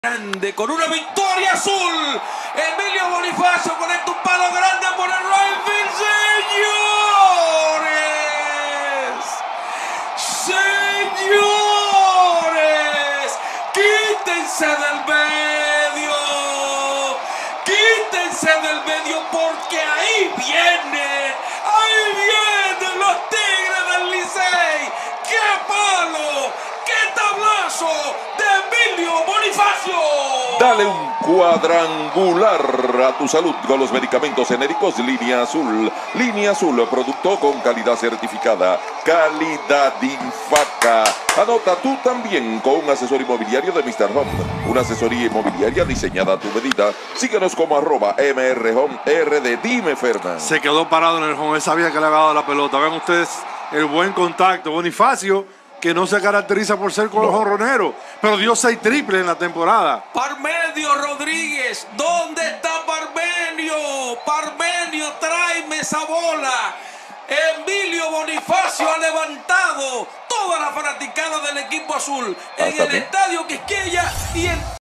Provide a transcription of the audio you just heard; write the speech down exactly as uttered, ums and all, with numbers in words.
Grande con una victoria azul. Emilio Bonifacio conecta un palo grande por el right field. Señores, señores, quítense del medio, quítense del medio porque ahí vienen, ahí vienen los Tigres del Licey. ¡Qué palo! ¡Qué tablazo de Emilio Bonifacio! Dale un cuadrangular a tu salud con los medicamentos genéricos Línea Azul. Línea Azul, producto con calidad certificada. Calidad Infaca. Anota tú también con un asesor inmobiliario de mister Home. Una asesoría inmobiliaria diseñada a tu medida. Síguenos como arroba M R Home R D. Dime, Fernan. Se quedó parado en el home. Él sabía que le había dado la pelota. Vean ustedes el buen contacto. Bonifacio, que no se caracteriza por ser con los jonroneros, pero dio seis triples en la temporada. Parmenio Rodríguez, ¿dónde está Parmenio? Parmenio, tráeme esa bola. Emilio Bonifacio ha levantado toda la fanaticada del equipo azul en el estadio Quisqueya y en